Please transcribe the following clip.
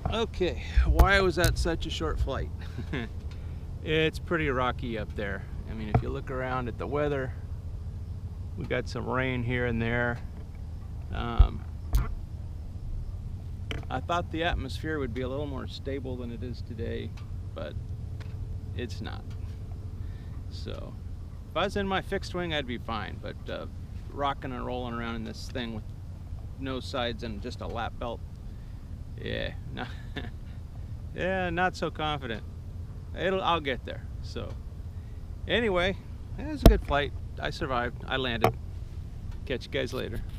Okay, why was that such a short flight? It's pretty rocky up there. I mean, if you look around at the weather, we got some rain here and there. I thought the atmosphere would be a little more stable than it is today, but it's not. So if I was in my fixed wing, I'd be fine, but rocking and rolling around in this thing with no sides and just a lap belt, yeah, no, yeah, not so confident. I'll get there. So anyway, it was a good flight. I survived. I landed. Catch you guys later.